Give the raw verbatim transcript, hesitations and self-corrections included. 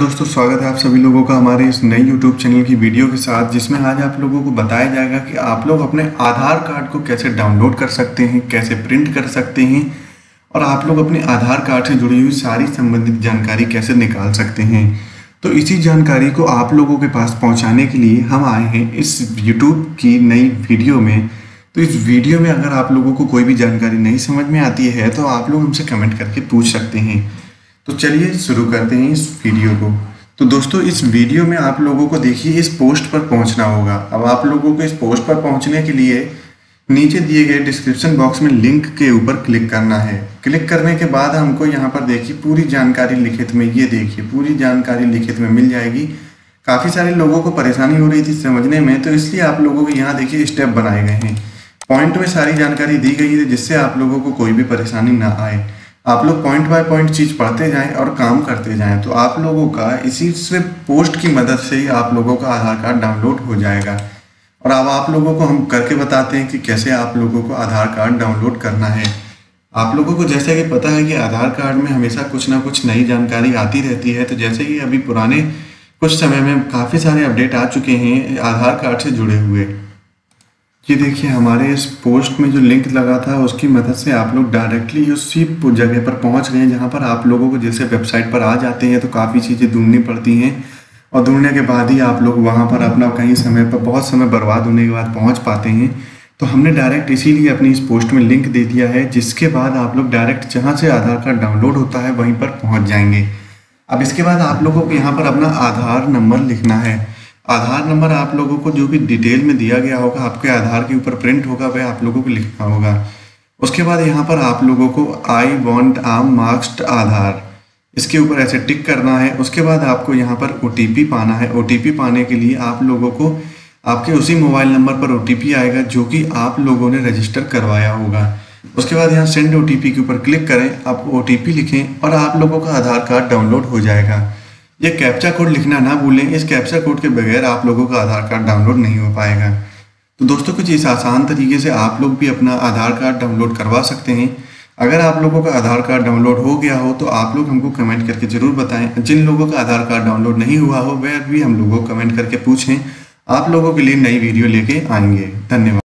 दोस्तों, स्वागत है आप सभी लोगों का हमारे इस नई यूट्यूब चैनल की वीडियो के साथ, जिसमें आज आप लोगों को बताया जाएगा कि आप लोग अपने आधार कार्ड को कैसे डाउनलोड कर सकते हैं, कैसे प्रिंट कर सकते हैं और आप लोग अपने आधार कार्ड से जुड़ी हुई सारी संबंधित जानकारी कैसे निकाल सकते हैं। तो इसी जानकारी को आप लोगों के पास पहुँचाने के लिए हम आए हैं इस यूट्यूब की नई वीडियो में। तो इस वीडियो में अगर आप लोगों को कोई भी जानकारी नहीं समझ में आती है तो आप लोग हमसे कमेंट करके पूछ सकते हैं। तो चलिए शुरू करते हैं इस वीडियो को। तो दोस्तों, इस वीडियो में आप लोगों को देखिए इस पोस्ट पर पहुंचना होगा। अब आप लोगों को इस पोस्ट पर पहुंचने के लिए नीचे दिए गए डिस्क्रिप्शन बॉक्स में लिंक के ऊपर क्लिक करना है। क्लिक करने के बाद हमको यहाँ पर देखिए पूरी जानकारी लिखित में, ये देखिए पूरी जानकारी लिखित में मिल जाएगी। काफ़ी सारे लोगों को परेशानी हो रही थी समझने में, तो इसलिए आप लोगों को यहाँ देखिए स्टेप बनाए गए हैं। पॉइंट में सारी जानकारी दी गई है जिससे आप लोगों को कोई भी परेशानी ना आए। आप लोग पॉइंट बाय पॉइंट चीज़ पढ़ते जाएं और काम करते जाएं, तो आप लोगों का इसी से पोस्ट की मदद से ही आप लोगों का आधार कार्ड डाउनलोड हो जाएगा। और अब आप लोगों को हम करके बताते हैं कि कैसे आप लोगों को आधार कार्ड डाउनलोड करना है। आप लोगों को जैसा कि पता है कि आधार कार्ड में हमेशा कुछ ना कुछ नई जानकारी आती रहती है। तो जैसे कि अभी पुराने कुछ समय में काफ़ी सारे अपडेट आ चुके हैं आधार कार्ड से जुड़े हुए। ये देखिए हमारे इस पोस्ट में जो लिंक लगा था उसकी मदद से आप लोग डायरेक्टली उसी जगह पर पहुंच गए जहां पर आप लोगों को जैसे वेबसाइट पर आ जाते हैं तो काफ़ी चीज़ें ढूंढनी पड़ती हैं और ढूंढने के बाद ही आप लोग वहां पर अपना कहीं समय पर बहुत समय बर्बाद होने के बाद पहुंच पाते हैं। तो हमने डायरेक्ट इसीलिए अपनी इस पोस्ट में लिंक दे दिया है, जिसके बाद आप लोग डायरेक्ट जहाँ से आधार कार्ड डाउनलोड होता है वहीं पर पहुँच जाएंगे। अब इसके बाद आप लोगों को यहाँ पर अपना आधार नंबर लिखना है। आधार नंबर आप लोगों को जो भी डिटेल में दिया गया होगा, आपके आधार के ऊपर प्रिंट होगा, वह आप लोगों को लिखना होगा। उसके बाद यहाँ पर आप लोगों को आई वॉन्ट आम मार्क्स्ड आधार, इसके ऊपर ऐसे टिक करना है। उसके बाद आपको यहाँ पर ओ टी पी पाना है। ओ टी पी पाने के लिए आप लोगों को आपके उसी मोबाइल नंबर पर ओ टी पी आएगा जो कि आप लोगों ने रजिस्टर करवाया होगा। उसके बाद यहाँ सेंड ओ टी पी के ऊपर क्लिक करें, आप ओ टी पी लिखें और आप लोगों का आधार कार्ड डाउनलोड हो जाएगा। ये कैप्चा कोड लिखना ना भूलें, इस कैप्चा कोड के बगैर आप लोगों का आधार कार्ड डाउनलोड नहीं हो पाएगा। तो दोस्तों, कुछ इस आसान तरीके से आप लोग भी अपना आधार कार्ड डाउनलोड करवा सकते हैं। अगर आप लोगों का आधार कार्ड डाउनलोड हो गया हो तो आप लोग हमको कमेंट करके ज़रूर बताएं। जिन लोगों का आधार कार्ड डाउनलोड नहीं हुआ हो वह भी हम लोगों को कमेंट करके पूछें। आप लोगों के लिए नई वीडियो लेके आएंगे। धन्यवाद।